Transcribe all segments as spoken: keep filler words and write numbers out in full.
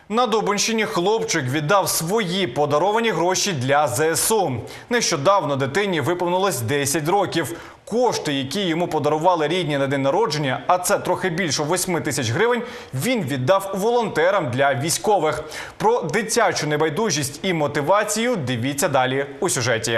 На Дубенщині хлопчик віддав свої подаровані гроші для зе ес у. Нещодавно дитині виповнилось десять років. Кошти, які йому подарували рідні на день народження, а це трохи більше восьми тисяч гривень, він віддав волонтерам для військових. Про дитячу небайдужість і мотивацію дивіться далі у сюжеті.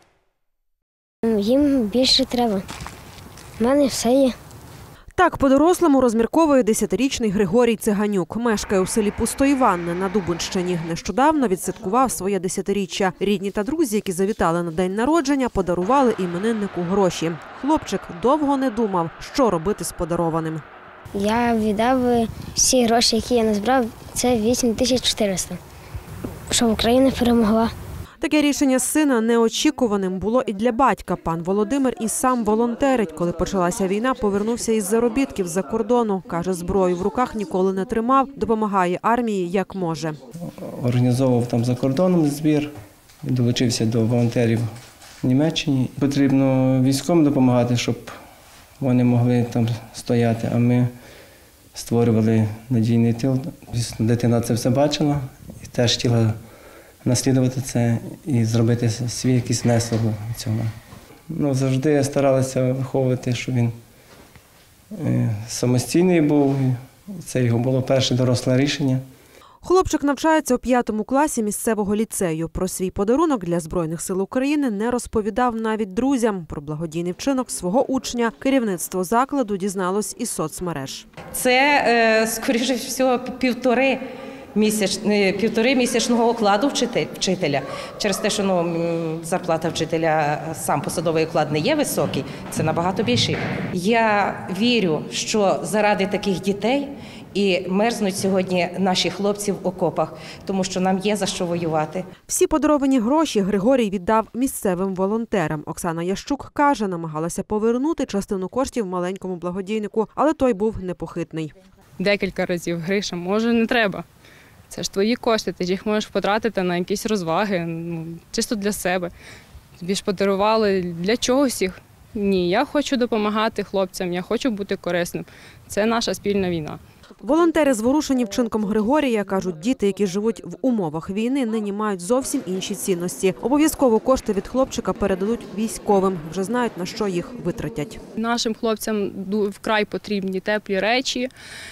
Їм більше треба. У мене все є. Так по-дорослому розмірковує десятирічний Григорій Циганюк. Мешкає у селі Пустоїванне на Дубенщині. Нещодавно відсвяткував своє десятиріччя. Рідні та друзі, які завітали на день народження, подарували імениннику гроші. Хлопчик довго не думав, що робити з подарованим. Я віддав всі гроші, які я назбирав, це вісім тисяч чотириста, щоб Україна перемогла. Таке рішення сина неочікуваним було і для батька. Пан Володимир і сам волонтерить. Коли почалася війна, повернувся із заробітків з-за кордону. Каже, зброю в руках ніколи не тримав, допомагає армії як може. Організовував там за кордоном збір, долучився до волонтерів в Німеччині. Потрібно військовим допомагати, щоб вони могли там стояти, а ми створювали надійний тил. Дитина це все бачила і теж хотіла наслідувати це і зробити свій якийсь внесок в цьому. Ну, завжди старалися виховувати, щоб він самостійний був. Це його було перше доросле рішення. Хлопчик навчається у п'ятому класі місцевого ліцею. Про свій подарунок для Збройних сил України не розповідав навіть друзям. Про благодійний вчинок свого учня керівництво закладу дізналось із соцмереж. Це, скоріше всього, півтори Місяч, півтори місячного окладу вчителя. Через те, що ну, зарплата вчителя, сам посадовий оклад не є високий, це набагато більший. Я вірю, що заради таких дітей і мерзнуть сьогодні наші хлопці в окопах, тому що нам є за що воювати. Всі подаровані гроші Григорій віддав місцевим волонтерам. Оксана Ящук каже, намагалася повернути частину коштів маленькому благодійнику, але той був непохитний. Декілька разів: Гриша, може, не треба. Це ж твої кошти, ти ж їх можеш потратити на якісь розваги, ну, чисто для себе. Тобі ж подарували для чогось їх. Ні, я хочу допомагати хлопцям, я хочу бути корисним. Це наша спільна війна. Волонтери, зворушені вчинком Григорія, кажуть, діти, які живуть в умовах війни, нині мають зовсім інші цінності. Обов'язково кошти від хлопчика передадуть військовим. Вже знають, на що їх витратять. Нашим хлопцям вкрай потрібні теплі речі,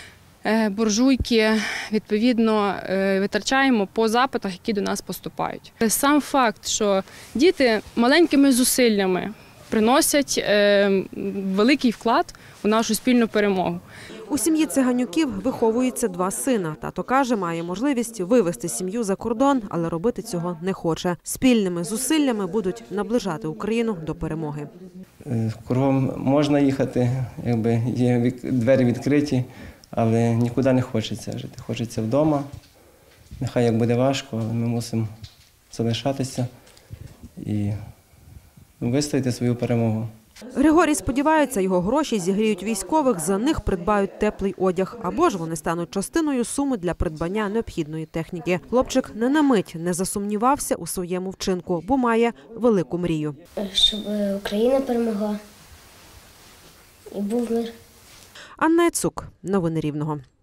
буржуйки, відповідно, витрачаємо по запитах, які до нас поступають. Сам факт, що діти маленькими зусиллями приносять великий вклад у нашу спільну перемогу. У сім'ї Циганюків виховується два сина. Тато каже, має можливість вивезти сім'ю за кордон, але робити цього не хоче. Спільними зусиллями будуть наближати Україну до перемоги. Кругом можна їхати, якби є двері відкриті, але нікуди не хочеться жити. Хочеться вдома. Нехай як буде важко, але ми мусимо залишатися і вистояти свою перемогу. Григорій сподівається, його гроші зігріють військових, за них придбають теплий одяг. Або ж вони стануть частиною суми для придбання необхідної техніки. Хлопчик не на мить не засумнівався у своєму вчинку, бо має велику мрію. Щоб Україна перемогла і був мир. Анна Яцук. Новини Рівного.